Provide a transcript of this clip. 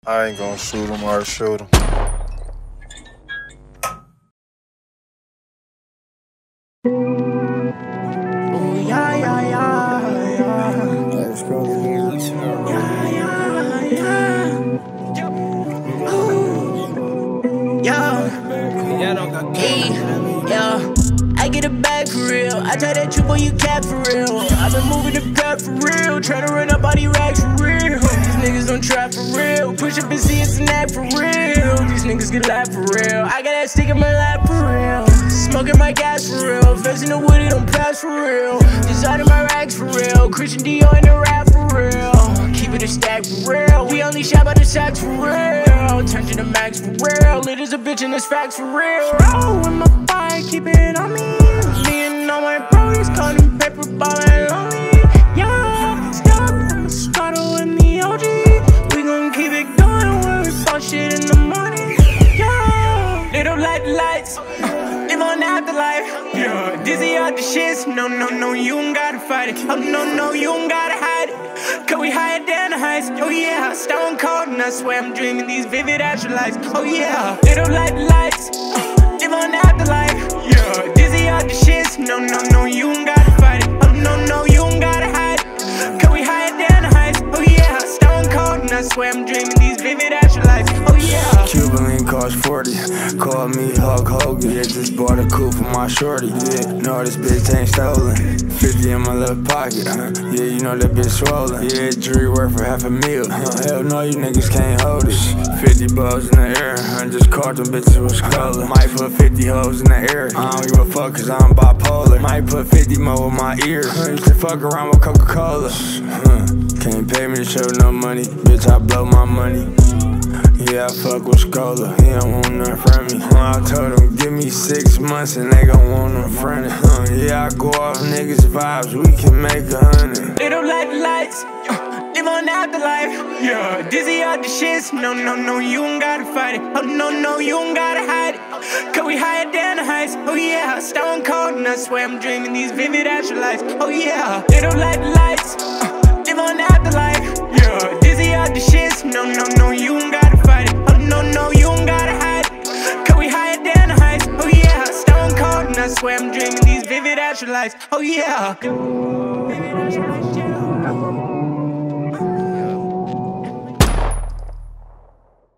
I ain't gonna shoot him or shoot him. Oh yeah, yeah, yeah, yeah. Let's go. Yeah, yeah, yeah. Ooh. Yeah. Hey, yeah. I get a bag for real. I tell that you boy you cap for real. I been moving the cut for real. Tryna run up all these racks for real. These niggas don't try for real. Push up and see it's an act for real. These niggas get laugh for real. I got that stick in my lap for real. Smoking my gas for real. Facing the wood, it don't pass for real. Just out of my racks for real. Christian Dior in the rap for real. Keep it a stack for real. We only shot by the sacks for real. Turn to the max for real. Lit as a bitch and it's facts for real. Roll with my fire, keep it on me. Me and all my bros calling paper ballin' lonely. Yeah, stop the scuttle in the OG. We gon' keep it going when we fall shit in the morning. Yeah, they don't like the lights. Live on the afterlife. Yeah, dizzy out the shits. No, no, no, you ain't gotta fight it. Oh, no, no, you ain't gotta hide it. Cause we higher than the heights. Oh yeah, stone cold, and I swear I'm dreaming these vivid afterlives. Oh yeah, they don't like the lights. Live on the afterlife. Yeah, dizzy out the shits. No, no, no, you ain't gotta fight it. Oh no, no, you ain't gotta hide it. Cause we higher than the heights. Oh yeah, stone cold, and I swear I'm dreaming these vivid afterlives. Oh yeah. Cuban link cost 40. Call me Hulk Hogan. Yeah, just bought a coupe for my shorty. Yeah, no, this bitch ain't stolen. 50 in my left pocket. Yeah, you know that bitch swollen. Yeah, jewelry worth for $500,000. Hell no, you niggas can't hold it. 50 balls in the air. I just caught them bitches with color. Might put 50 hoes in the air. I don't give a fuck cause I'm bipolar. Might put 50 more with my ears. Used to fuck around with Coca-Cola. Can't pay me to show no money. Bitch, I blow my money. Yeah, I fuck with Scola, he don't want nothing from me. I told him, give me 6 months and they gon' want them fronted. Yeah, I go off niggas' vibes, we can make 100. They don't like the lights, live on the afterlife. Yeah, dizzy out the shits. No, no, no, you ain't gotta fight it. Oh no, no, you ain't gotta hide it. Cause we higher than the heights. Oh yeah, stone cold, and I swear I'm dreaming these vivid afterlives. Oh yeah, they don't like the lights, live on the afterlife. Yeah, dizzy out the shits. No, no, no, you ain't gotta fight it. Oh no, no, you ain't gotta hide it. Cause we higher than the heights. Oh yeah, stone cold, and I swear I'm dreaming these vivid afterlives. Oh yeah.